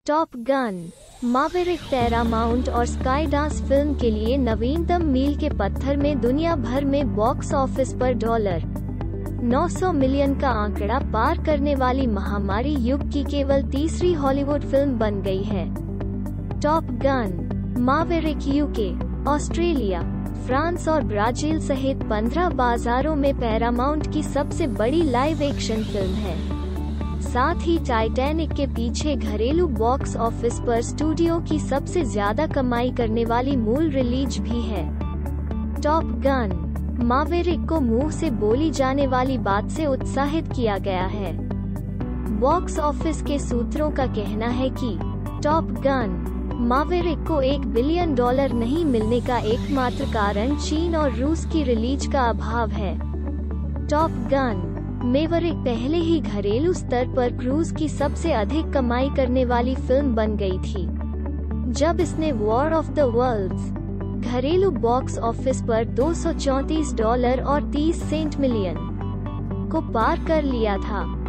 Top Gun Maverick Paramount और Skydance film के लिए नवीनतम मील के पत्थर में दुनिया भर में बॉक्स ऑफिस पर $900 मिलियन का आंकड़ा पार करने वाली महामारी युग की केवल तीसरी हॉलीवुड फिल्म बन गई है। Top Gun Maverick UK, Australia, France और ब्राजील सहित 15 बाजारों में पैरामाउंट की सबसे बड़ी लाइव एक्शन फिल्म है। साथ ही टाइटैनिक के पीछे घरेलू बॉक्स ऑफिस पर स्टूडियो की सबसे ज्यादा कमाई करने वाली मूल रिलीज भी है। टॉप गन मावेरिक को मुंह से बोली जाने वाली बात से उत्साहित किया गया है। बॉक्स ऑफिस के सूत्रों का कहना है कि टॉप गन मावेरिक को $1 बिलियन नहीं मिलने का एकमात्र कारण चीन और रूस की रिलीज का अभाव है। टॉप गन मैवरिक पहले ही घरेलू स्तर पर क्रूज की सबसे अधिक कमाई करने वाली फिल्म बन गई थी, जब इसने वॉर ऑफ द वर्ल्ड्स घरेलू बॉक्स ऑफिस पर $234 और 30 सेंट मिलियन को पार कर लिया था।